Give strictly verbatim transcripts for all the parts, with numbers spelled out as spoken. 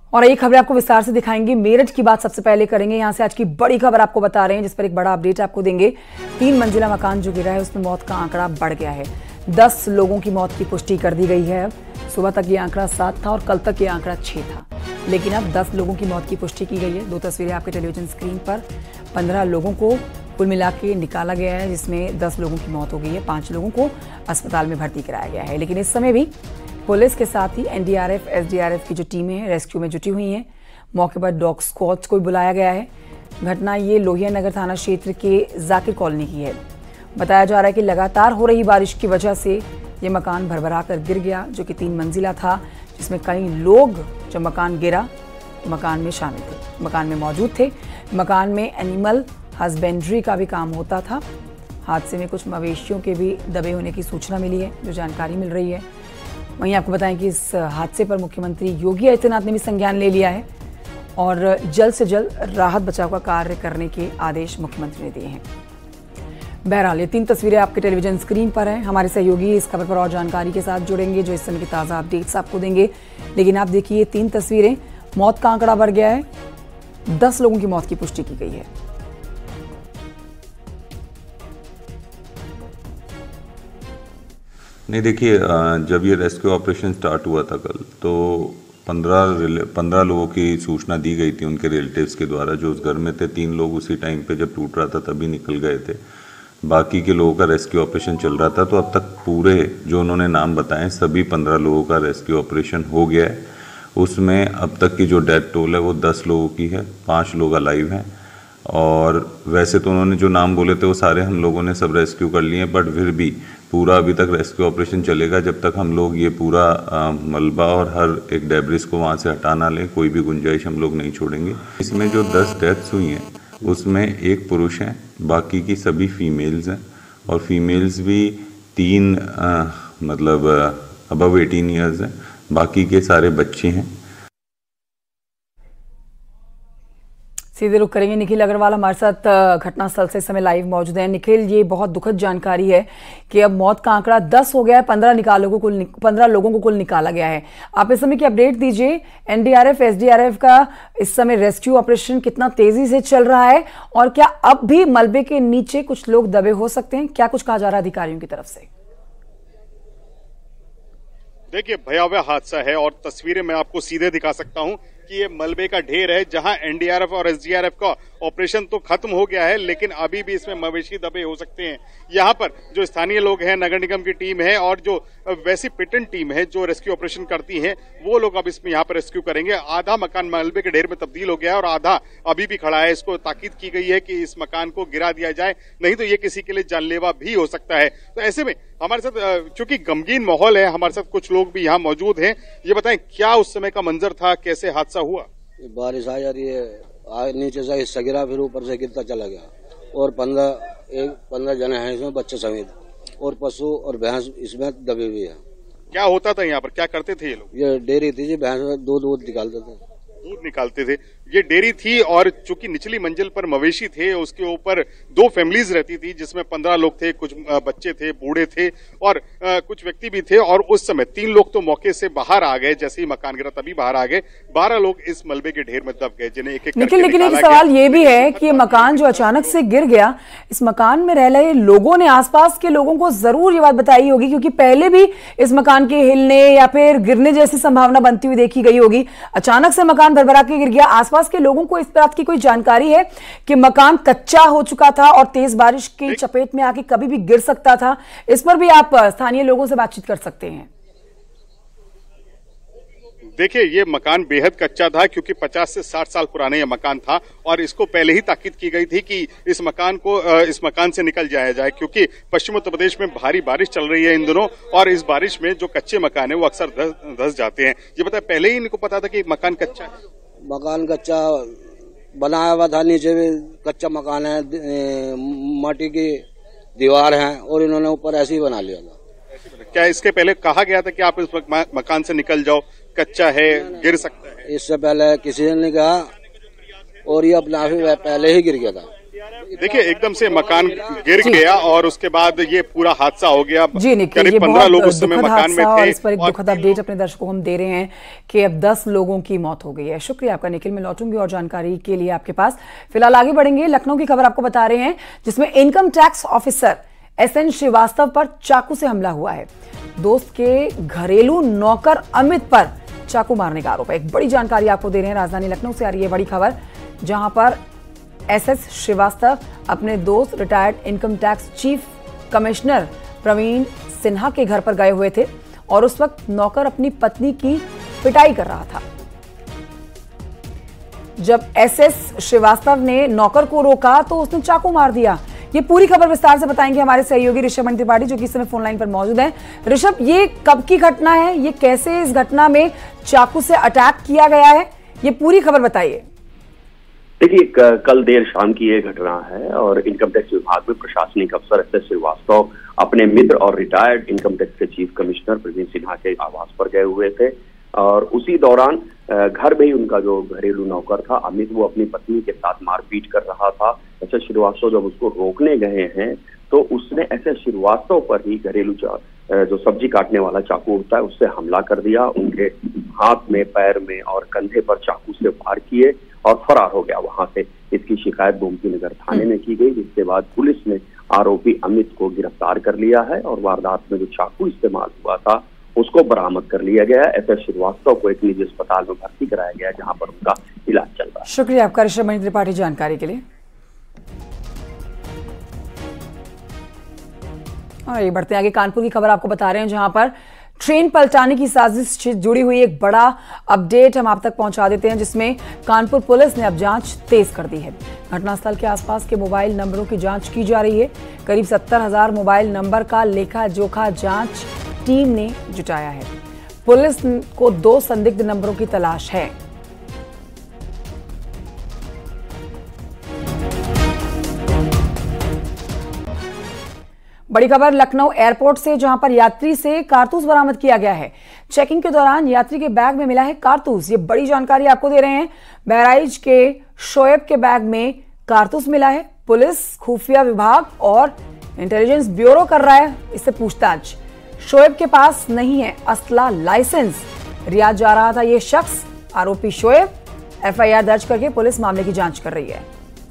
और एक खबर आपको विस्तार से दिखाएंगे। मेरठ की बात सबसे पहले करेंगे। यहां से आज की बड़ी खबर आपको बता रहे हैं, जिस पर एक बड़ा अपडेट आपको देंगे। तीन मंजिला मकान जो गिरा है उसमें मौत का आंकड़ा बढ़ गया है। दस लोगों की मौत की पुष्टि कर दी गई है। सुबह तक ये आंकड़ा सात था और कल तक ये आंकड़ा छह था, लेकिन अब दस लोगों की मौत की पुष्टि की गई है। दो तस्वीरें आपके टेलीविजन स्क्रीन पर। पंद्रह लोगों को कुल मिला के निकाला गया है, जिसमें दस लोगों की मौत हो गई है। पांच लोगों को अस्पताल में भर्ती कराया गया है, लेकिन इस समय भी पुलिस के साथ ही एनडीआरएफ, एसडीआरएफ की जो टीमें हैं रेस्क्यू में जुटी हुई हैं। मौके पर डॉग स्क्वाड्स को बुलाया गया है। घटना ये लोहिया नगर थाना क्षेत्र के जाकिर कॉलोनी की है। बताया जा रहा है कि लगातार हो रही बारिश की वजह से ये मकान भरभरा कर गिर गया, जो कि तीन मंजिला था, जिसमें कई लोग जब मकान गिरा मकान में शामिल थे, मकान में मौजूद थे। मकान में एनिमल हस्बेंड्री का भी काम होता था। हादसे में कुछ मवेशियों के भी दबे होने की सूचना मिली है, जो जानकारी मिल रही है। वहीं आपको बताएं कि इस हादसे पर मुख्यमंत्री योगी आदित्यनाथ ने भी संज्ञान ले लिया है और जल्द से जल्द राहत बचाव का कार्य करने के आदेश मुख्यमंत्री ने दिए हैं। बहरहाल ये तीन तस्वीरें आपके टेलीविजन स्क्रीन पर हैं। हमारे सहयोगी इस खबर पर और जानकारी के साथ जुड़ेंगे, जो इस समय की ताज़ा अपडेट्स आपको देंगे। लेकिन आप देखिए तीन तस्वीरें, मौत का आंकड़ा बढ़ गया है। दस लोगों की मौत की पुष्टि की गई है। नहीं, देखिए, जब ये रेस्क्यू ऑपरेशन स्टार्ट हुआ था कल, तो पंद्रह पंद्रह लोगों की सूचना दी गई थी उनके रिलेटिव्स के द्वारा, जो उस घर में थे। तीन लोग उसी टाइम पे जब टूट रहा था तभी निकल गए थे। बाकी के लोगों का रेस्क्यू ऑपरेशन चल रहा था। तो अब तक पूरे जो उन्होंने नाम बताए सभी पंद्रह लोगों का रेस्क्यू ऑपरेशन हो गया है। उसमें अब तक की जो डेथ टोल है वो दस लोगों की है, पाँच लोग अलाइव हैं। और वैसे तो उन्होंने जो नाम बोले थे वो सारे हम लोगों ने सब रेस्क्यू कर लिए, बट फिर भी पूरा अभी तक रेस्क्यू ऑपरेशन चलेगा जब तक हम लोग ये पूरा आ, मलबा और हर एक डेब्रिस को वहाँ से हटा ना लें। कोई भी गुंजाइश हम लोग नहीं छोड़ेंगे। इसमें जो दस डेथ्स हुई हैं उसमें एक पुरुष हैं, बाकी की सभी फीमेल्स हैं। और फीमेल्स भी तीन आ, मतलब अबव एटीन ईयर्स हैं, बाकी के सारे बच्चे हैं। सीधे रुक करेंगे। निखिल अग्रवाल हमारे साथ घटनास्थल से इस समय लाइव मौजूद हैं। निखिल, ये बहुत दुखद जानकारी है कि अब मौत का आंकड़ा दस हो गया है। पंद्रह निकालों को कुल पंद्रह लोगों को कुल निकाला गया है। आप इस समय की अपडेट दीजिए। एनडीआरएफ, एसडीआरएफ का इस समय रेस्क्यू ऑपरेशन कितना तेजी से चल रहा है और क्या अब भी मलबे के नीचे कुछ लोग दबे हो सकते हैं? क्या कुछ कहा जा रहा है अधिकारियों की तरफ से? देखिए, भयावह हादसा है और तस्वीरें मैं आपको सीधे दिखा सकता हूं कि ये मलबे का ढेर है, जहां एनडीआरएफ और एसडीआरएफ का ऑपरेशन तो खत्म हो गया है, लेकिन अभी भी इसमें मवेशी दबे हो सकते हैं। यहाँ पर जो स्थानीय लोग हैं, नगर निगम की टीम है और जो वैसी पिटन टीम है जो रेस्क्यू ऑपरेशन करती है, वो लोग अब इसमें यहाँ पर रेस्क्यू करेंगे। आधा मकान मलबे के ढेर में तब्दील हो गया है और आधा अभी भी खड़ा है। इसको ताकीद की गई है कि इस मकान को गिरा दिया जाए, नहीं तो ये किसी के लिए जानलेवा भी हो सकता है। तो ऐसे में हमारे साथ, चूंकि गमगीन माहौल है, हमारे साथ कुछ लोग भी यहाँ मौजूद हैं। ये बताएं, क्या उस समय का मंजर था, कैसे हादसा हुआ? बारिश आ जा रही है, नीचे से हिस्सा गिरा, फिर ऊपर से गिरता चला गया और पंद्रह एक पंद्रह जने हैं इसमें, बच्चे समेत, और पशु और भैंस इसमें दबे हुए हैं। क्या होता था यहाँ पर, क्या करते थे ये लोग? ये डेयरी थी जी, भैंस में दूध दूध निकालते थे दूध निकालते थे। ये डेयरी थी और चूंकि निचली मंजिल पर मवेशी थे, उसके ऊपर दो फैमिलीज रहती थी, जिसमें पंद्रह लोग थे, कुछ बच्चे थे, बूढ़े थे और आ, कुछ व्यक्ति भी थे। और उस समय तीन लोग तो मौके से बाहर आ गए, जैसे ही मकान गिरा तभी बाहर आ गए। बारह लोग इस मलबे के ढेर में दब गए, जिन्हें एक एक लेकिन लेकिन एक सवाल ये भी है कि ये मकान जो अचानक से गिर गया, इस मकान में रह रहे लोगों ने, आसपास के लोगों को जरूर ये बात बताई होगी, क्योंकि पहले भी इस मकान के हिलने या फिर गिरने जैसी संभावना बनती हुई देखी गई होगी। अचानक से मकान भरभरा के गिर गया। आसपास के लोगों को इस बात की कोई जानकारी है कि मकान कच्चा हो चुका था और तेज बारिश की चपेट में आके कभी भी गिर सकता था? इस पर भी आप स्थानीय लोगों से बातचीत कर सकते हैं। देखिए, ये मकान बेहद कच्चा था, क्योंकि पचास से साठ साल पुराना ये मकान था और इसको पहले ही ताकीद की गई थी कि इस मकान को इस मकान से निकल जाया जाए, क्योंकि पश्चिम उत्तर प्रदेश में भारी बारिश चल रही है इन दिनों और इस बारिश में जो कच्चे मकान है वो अक्सर धस, धस जाते हैं। ये बताया, पहले ही इनको पता था कि मकान कच्चा है? मकान कच्चा बनाया हुआ था, नीचे भी कच्चा मकान है, माटी की दीवार है और इन्होंने ऊपर ऐसे ही बना लिया था। क्या इसके पहले कहा गया था कि आप इस मकान से निकल जाओ, कच्चा है, गिर सकता है? इससे पहले किसी ने नहीं कहा और ये अपना पहले ही गिर गया था। देखिए एकदम से मकान गिर गया और उसके बाद ये पूरा हादसा हो गया। जी निखिल, करीब पंद्रह लोग उस समय मकान में थे और इस पर एक दुखद अपडेट अपने दर्शकों को हम दे रहे हैं कि अब दस लोगों की मौत हो गई है। शुक्रिया आपका निखिल, मैं लौटूंगी और जानकारी के लिए आपके पास। फिलहाल आगे बढ़ेंगे, लखनऊ की खबर आपको बता रहे हैं जिसमें income tax officer S N Srivastava पर चाकू से हमला हुआ है। दोस्त के घरेलू नौकर अमित पर चाकू मारने का आरोप है। एक बड़ी जानकारी आपको दे रहे हैं, राजधानी लखनऊ से आ रही है बड़ी खबर, जहां पर एस एस श्रीवास्तव अपने दोस्त retired income tax chief commissioner Pravin Sinha के घर पर गए हुए थे और उस वक्त नौकर अपनी पत्नी की पिटाई कर रहा था। जब एस एस श्रीवास्तव ने नौकर को रोका तो उसने चाकू मार दिया। ये पूरी खबर विस्तार से बताएंगे हमारे सहयोगी ऋषभ मणि त्रिपाठी, जो कि इस समय फोन लाइन पर मौजूद हैं। ऋषभ, ये कब की घटना है? ये कैसे इस घटना में चाकू से अटैक किया गया है? ये पूरी खबर बताइए। देखिए, कल देर शाम की ये घटना है और इनकम टैक्स विभाग में प्रशासनिक अफसर एस एस श्रीवास्तव अपने मित्र और रिटायर्ड इनकम टैक्स के चीफ कमिश्नर प्रवीण सिन्हा के आवास पर गए हुए थे और उसी दौरान घर में ही उनका जो घरेलू नौकर था अमित, वो अपनी पत्नी के साथ मारपीट कर रहा था। एस एस श्रीवास्तव जब उसको रोकने गए हैं तो उसने एस एस श्रीवास्तव पर ही घरेलू जो सब्जी काटने वाला चाकू होता है उससे हमला कर दिया। उनके हाथ में, पैर में और कंधे पर चाकू से वार किए और फरार हो गया वहां से। इसकी शिकायत गोमती नगर थाने में की गई, जिसके बाद पुलिस ने आरोपी अमित को गिरफ्तार कर लिया है और वारदात में जो चाकू इस्तेमाल हुआ था उसको बरामद कर लिया गया। एस एस श्रीवास्तव को एक निजी अस्पताल में भर्ती कराया गया जहां पर उनका इलाज चल रहा है। शुक्रिया आपका ऋषभ मणि त्रिपाठी जानकारी के लिए। और ये बढ़ते आगे, कानपुर की खबर आपको बता रहे हैं जहां पर ट्रेन पलटाने की साजिश से जुड़ी हुई एक बड़ा अपडेट हम आप तक पहुंचा देते हैं, जिसमें कानपुर पुलिस ने अब जांच तेज कर दी है। घटनास्थल के आसपास के मोबाइल नंबरों की जांच की जा रही है। करीब सत्तर हजार मोबाइल नंबर का लेखा जोखा जांच टीम ने जुटाया है। पुलिस को दो संदिग्ध नंबरों की तलाश है। बड़ी खबर लखनऊ एयरपोर्ट से, जहां पर यात्री से कारतूस बरामद किया गया है। चेकिंग के दौरान यात्री के बैग में मिला है कारतूस। ये बड़ी जानकारी आपको दे रहे हैं। बहराइच के शोएब के बैग में कारतूस मिला है। पुलिस, खुफिया विभाग और इंटेलिजेंस ब्यूरो कर रहा है इससे पूछताछ। शोएब के पास नहीं है असला लाइसेंस। रियाद जा रहा था ये शख्स, आरोपी शोएब। एफ आई आर दर्ज करके पुलिस मामले की जांच कर रही है।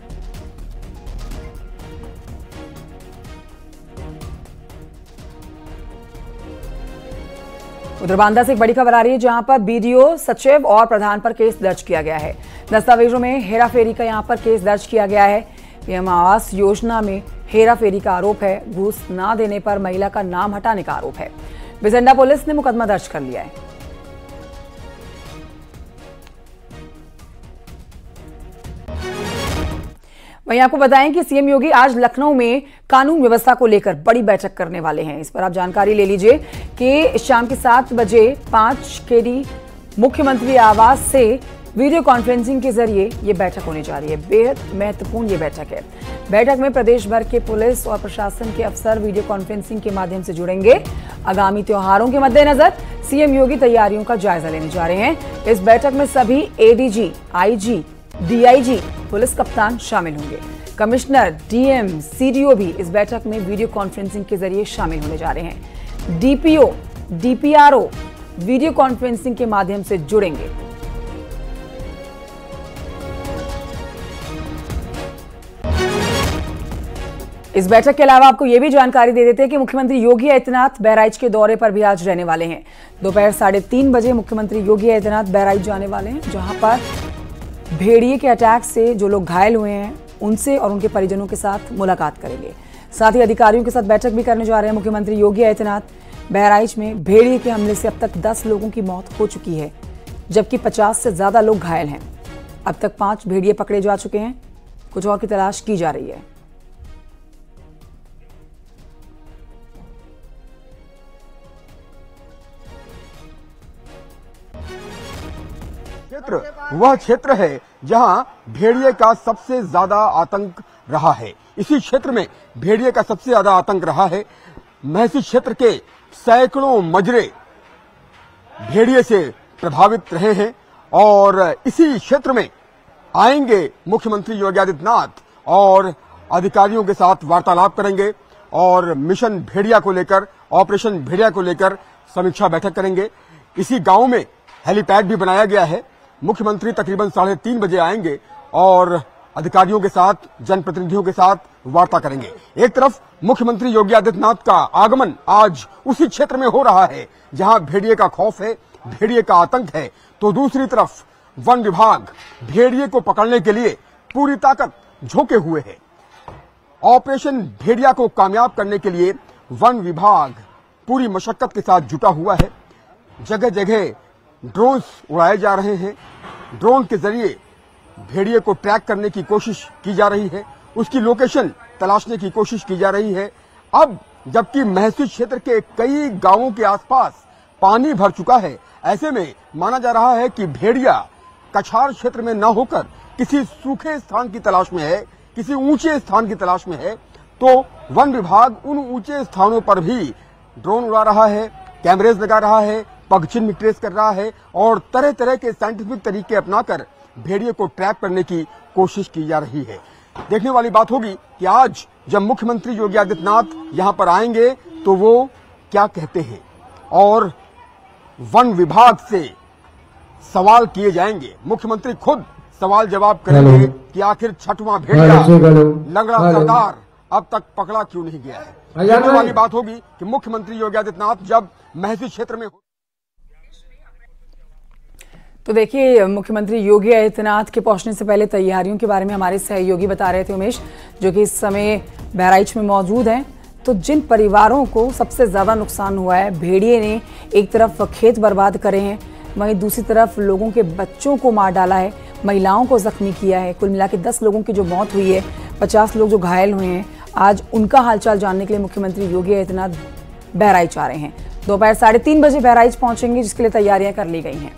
उधर बांदा से एक बड़ी खबर आ रही है, जहां पर बीडीओ, सचिव और प्रधान पर केस दर्ज किया गया है। दस्तावेजों में हेराफेरी का यहां पर केस दर्ज किया गया है। पीएम आवास योजना में हेराफेरी का आरोप है। घूस न देने पर महिला का नाम हटाने का आरोप है। बिजंडा पुलिस ने मुकदमा दर्ज कर लिया है। वहीं आपको बताएं कि सीएम योगी आज लखनऊ में कानून व्यवस्था को लेकर बड़ी बैठक करने वाले हैं। इस पर आप जानकारी ले लीजिए कि शाम के सात बजे पांच केडी मुख्यमंत्री आवास से वीडियो कॉन्फ्रेंसिंग के जरिए ये बैठक होने जा रही है। बेहद महत्वपूर्ण ये बैठक है। बैठक में प्रदेश भर के पुलिस और प्रशासन के अफसर वीडियो कॉन्फ्रेंसिंग के माध्यम से जुड़ेंगे। आगामी त्योहारों के मद्देनजर सीएम योगी तैयारियों का जायजा लेने जा रहे हैं। इस बैठक में सभी एडीजी, आईजी, डीआईजी, पुलिस कप्तान शामिल होंगे। कमिश्नर, डीएम, सीडीओ भी इस बैठक में वीडियो कॉन्फ्रेंसिंग के जरिए शामिल होने जा रहे हैं। डीपीओ, डीपीआरओ वीडियो कॉन्फ्रेंसिंग के माध्यम से जुड़ेंगे। इस बैठक के अलावा आपको यह भी जानकारी दे देते हैं कि मुख्यमंत्री योगी आदित्यनाथ बहराइच के दौरे पर भी आज रहने वाले हैं। दोपहर साढ़े तीन बजे मुख्यमंत्री योगी आदित्यनाथ बहराइच जाने वाले हैं, जहां पर भेड़िए के अटैक से जो लोग घायल हुए हैं उनसे और उनके परिजनों के साथ मुलाकात करेंगे। साथ ही अधिकारियों के साथ बैठक भी करने जा रहे हैं मुख्यमंत्री योगी आदित्यनाथ। बहराइच में भेड़िए के हमले से अब तक दस लोगों की मौत हो चुकी है, जबकि पचास से ज्यादा लोग घायल हैं। अब तक पांच भेड़िए पकड़े जा चुके हैं, कुछ और की तलाश की जा रही है। क्षेत्र वह क्षेत्र है जहां भेड़िए का सबसे ज्यादा आतंक रहा है। इसी क्षेत्र में भेड़िए का सबसे ज्यादा आतंक रहा है। महसी क्षेत्र के सैकड़ों मजरे भेड़िए से प्रभावित रहे हैं और इसी क्षेत्र में आएंगे मुख्यमंत्री योगी आदित्यनाथ और अधिकारियों के साथ वार्तालाप करेंगे और मिशन भेड़िया को लेकर, ऑपरेशन भेड़िया को लेकर समीक्षा बैठक करेंगे। इसी गांव में हेलीपैड भी बनाया गया है। मुख्यमंत्री तकरीबन साढ़े तीन बजे आएंगे और अधिकारियों के साथ, जनप्रतिनिधियों के साथ वार्ता करेंगे। एक तरफ मुख्यमंत्री योगी आदित्यनाथ का आगमन आज उसी क्षेत्र में हो रहा है जहां भेड़िए का खौफ है, भेड़िए का आतंक है, तो दूसरी तरफ वन विभाग भेड़िए को पकड़ने के लिए पूरी ताकत झोंके हुए है। ऑपरेशन भेड़िया को कामयाब करने के लिए वन विभाग पूरी मशक्कत के साथ जुटा हुआ है। जगह जगह ड्रोन उड़ाए जा रहे हैं। ड्रोन के जरिए भेड़िए को ट्रैक करने की कोशिश की जा रही है, उसकी लोकेशन तलाशने की कोशिश की जा रही है। अब जबकि महसूस क्षेत्र के कई गांवों के आसपास पानी भर चुका है, ऐसे में माना जा रहा है कि भेड़िया कछार क्षेत्र में न होकर किसी सूखे स्थान की तलाश में है, किसी ऊंचे स्थान की तलाश में है। तो वन विभाग उन ऊंचे स्थानों पर भी ड्रोन उड़ा रहा है, कैमरेज लगा रहा है, पगचिन्ह ट्रेस कर रहा है और तरह तरह के साइंटिफिक तरीके अपनाकर भेड़िए को ट्रैप करने की कोशिश की जा रही है। देखने वाली बात होगी कि आज जब मुख्यमंत्री योगी आदित्यनाथ यहां पर आएंगे तो वो क्या कहते हैं और वन विभाग से सवाल किए जाएंगे। मुख्यमंत्री खुद सवाल जवाब करेंगे कि आखिर छठवां भेड़िया लंगड़ा सरदार अब तक पकड़ा क्यों नहीं गया है। देखने वाली बात होगी कि मुख्यमंत्री योगी आदित्यनाथ जब महसी क्षेत्र में। तो देखिए, मुख्यमंत्री योगी आदित्यनाथ के पहुंचने से पहले तैयारियों के बारे में हमारे सहयोगी बता रहे थे उमेश, जो कि इस समय बहराइच में मौजूद हैं। तो जिन परिवारों को सबसे ज्यादा नुकसान हुआ है, भेड़िए ने एक तरफ खेत बर्बाद करे हैं, वहीं दूसरी तरफ लोगों के बच्चों को मार डाला है, महिलाओं को जख्मी किया है। कुल मिला के दस लोगों की जो मौत हुई है, पचास लोग जो घायल हुए हैं। आज उनका हालचाल जानने के लिए मुख्यमंत्री योगी आदित्यनाथ बहराइच आ रहे हैं। दोपहर साढ़े तीन बजे बहराइच पहुंचेंगे, जिसके लिए तैयारियां कर ली गई हैं।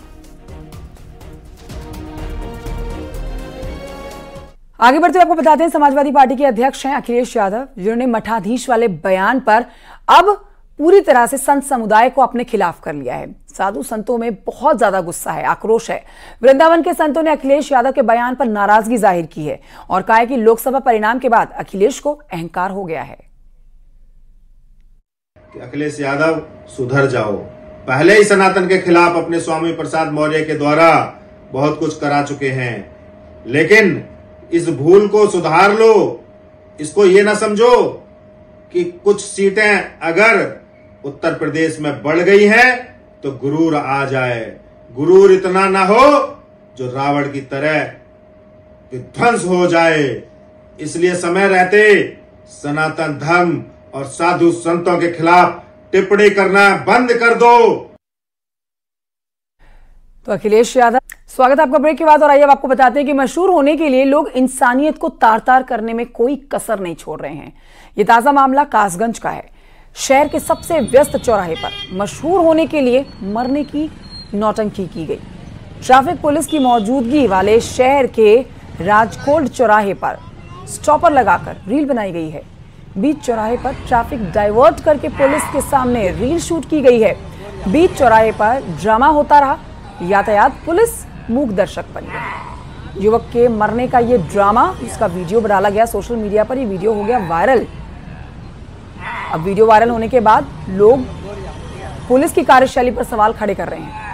आगे बढ़ते हुए आपको बताते हैं, समाजवादी पार्टी के अध्यक्ष हैं अखिलेश यादव, जिन्होंने मठाधीश वाले बयान पर अब पूरी तरह से संत समुदाय को अपने खिलाफ कर लिया है। साधु संतों में बहुत ज्यादा गुस्सा है, आक्रोश है। वृंदावन के संतों ने अखिलेश यादव के बयान पर नाराजगी जाहिर की है और कहा है कि लोकसभा परिणाम के बाद अखिलेश को अहंकार हो गया है। कि अखिलेश यादव सुधर जाओ। पहले ही सनातन के खिलाफ अपने स्वामी प्रसाद मौर्य के द्वारा बहुत कुछ करा चुके हैं, लेकिन इस भूल को सुधार लो। इसको ये ना समझो कि कुछ सीटें अगर उत्तर प्रदेश में बढ़ गई हैं तो गुरूर आ जाए। गुरूर इतना ना हो जो रावण की तरह ध्वंस हो जाए। इसलिए समय रहते सनातन धर्म और साधु संतों के खिलाफ टिप्पणी करना बंद कर दो। तो अखिलेश यादव, स्वागत है आपका ब्रेक के बाद। और आइए अब आपको बताते हैं कि मशहूर होने के लिए लोग इंसानियत को तार तार करने में कोई कसर नहीं छोड़ रहे हैं। ये ताजा मामला कासगंज का है। शहर के सबसे व्यस्त चौराहे पर मशहूर होने के लिए मरने की नौटंकी की गई। ट्रैफिक पुलिस की मौजूदगी वाले शहर के राजकोट चौराहे पर स्टॉपर लगाकर रील बनाई गई है। बीच चौराहे पर ट्रैफिक डाइवर्ट करके पुलिस के सामने रील शूट की गई है। बीच चौराहे पर ड्रामा होता रहा, यातायात पुलिस मूक दर्शक बन गई। युवक के मरने का ये ड्रामा, इसका वीडियो डाला गया सोशल मीडिया पर। ये वीडियो हो गया वायरल। अब वीडियो वायरल होने के बाद लोग पुलिस की कार्यशैली पर सवाल खड़े कर रहे हैं।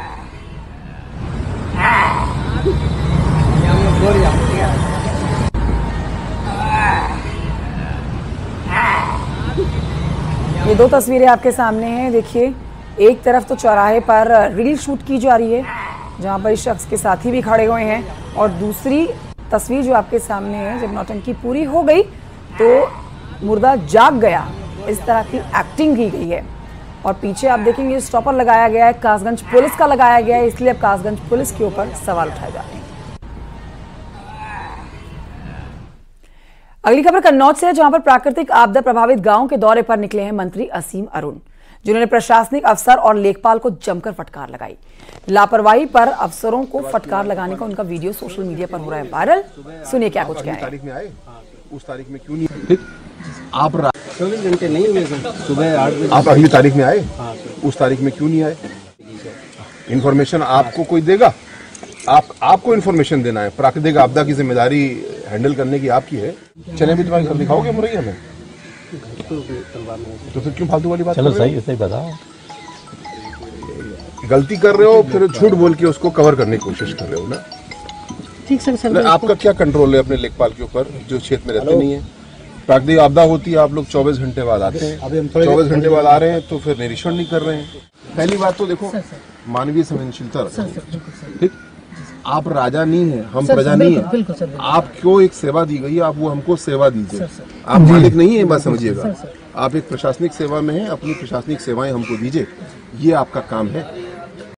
ये दो तस्वीरें आपके सामने हैं। देखिए, एक तरफ तो चौराहे पर रील शूट की जा रही है, जहां पर इस शख्स के साथी भी खड़े हुए हैं, और दूसरी तस्वीर जो आपके सामने है, जब नौटंकी पूरी हो गई तो मुर्दा जाग गया, इस तरह की एक्टिंग की गई है। और पीछे आप देखेंगे स्टॉपर लगाया गया है, कासगंज पुलिस का लगाया गया है, इसलिए अब कासगंज पुलिस के ऊपर सवाल उठाए जा रहे हैं। अगली खबर कन्नौज से है, जहां पर प्राकृतिक आपदा प्रभावित गांव के दौरे पर निकले हैं मंत्री असीम अरुण, जिन्होंने प्रशासनिक अफसर और लेखपाल को जमकर फटकार लगाई। लापरवाही पर अफसरों को फटकार लगाने का उनका वीडियो सोशल मीडिया पर हो रहा है वायरल। सुनिए क्या कुछ कह रहे हैं। उस तारीख में क्यों नहीं आप चौबीस घंटे नहीं हुए सर, सुबह आठ बजे आप अगली तारीख में आए। हाँ, उस तारीख में क्यों नहीं आए? इन्फॉर्मेशन आपको कोई देगा? आप आपको इन्फॉर्मेशन देना है। प्राकृतिक आपदा की जिम्मेदारी हैंडल करने की आपकी है। चने भी तुम्हारे घर दिखाओगे मुरैया में, तो फिर क्यों फालतू वाली बात? चलो सही सही बताओ, गलती कर रहे हो फिर झूठ बोल के उसको कवर करने की कोशिश कर रहे हो ना। ठीक सर सर आपका क्या कंट्रोल है अपने लेखपाल के ऊपर जो क्षेत्र में रहते नहीं है? प्राकृतिक आपदा होती है, आप लोग चौबीस घंटे बाद आते हैं, चौबीस घंटे बाद आ रहे हैं तो फिर निरीक्षण नहीं कर रहे हैं। पहली बात तो देखो मानवीय संवेदनशीलता रखें, ठीक? आप राजा नहीं है, हम प्रजा नहीं है। आपको एक सेवा दी गई है, आप वो हमको सेवा दीजिए। आप मालिक नहीं है, बात समझिएगा। आप एक प्रशासनिक सेवा में हैं, अपनी प्रशासनिक सेवाएं हमको दीजिए, ये आपका काम है।